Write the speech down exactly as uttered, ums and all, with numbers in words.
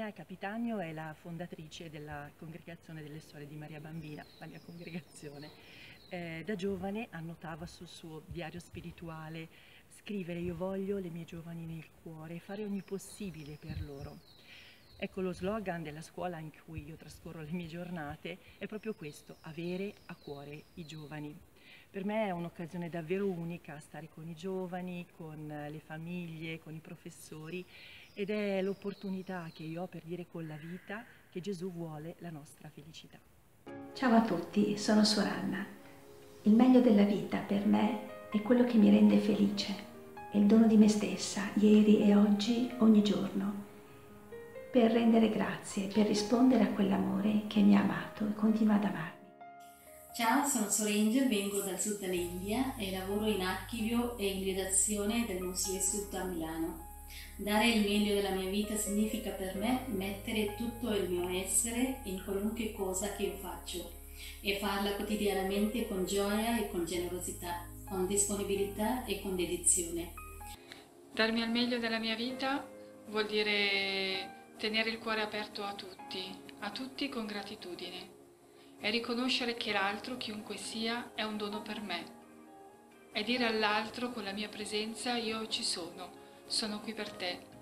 Virginia Capitanio è la fondatrice della Congregazione delle Suore di Maria Bambina, la mia congregazione. Eh, da giovane annotava sul suo diario spirituale: scrivere "io voglio le mie giovani nel cuore e fare ogni possibile per loro". Ecco, lo slogan della scuola in cui io trascorro le mie giornate è proprio questo: avere a cuore i giovani. Per me è un'occasione davvero unica stare con i giovani, con le famiglie, con i professori, ed è l'opportunità che io ho per dire con la vita che Gesù vuole la nostra felicità. Ciao a tutti, sono Suor Anna. Il meglio della vita per me è quello che mi rende felice, è il dono di me stessa, ieri e oggi, ogni giorno, per rendere grazie, per rispondere a quell'amore che mi ha amato e continua ad amarmi. Ciao, sono Suor Angel, vengo dal sud dell'India e lavoro in archivio e in redazione del Museo Sud a Milano. Dare il meglio della mia vita significa per me mettere tutto il mio essere in qualunque cosa che io faccio e farla quotidianamente con gioia e con generosità, con disponibilità e con dedizione. Darmi al meglio della mia vita vuol dire tenere il cuore aperto a tutti, a tutti con gratitudine. È riconoscere che l'altro, chiunque sia, è un dono per me. È dire all'altro con la mia presenza: io ci sono, sono qui per te.